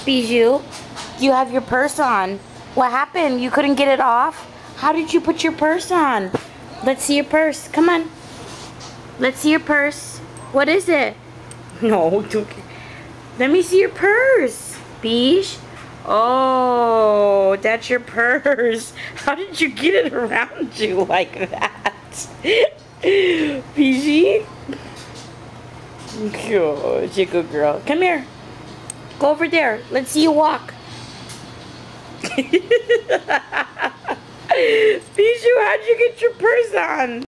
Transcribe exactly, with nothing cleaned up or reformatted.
Bijou, you have your purse on. What happened? You couldn't get it off? How did you put your purse on? Let's see your purse. Come on. Let's see your purse. What is it? No, don't. Let me see your purse. Bijou. Oh, that's your purse. How did you get it around you like that? Bijou? Oh, she's a good girl. Come here. Go over there. Let's see you walk. Bijou, how'd you get your purse on?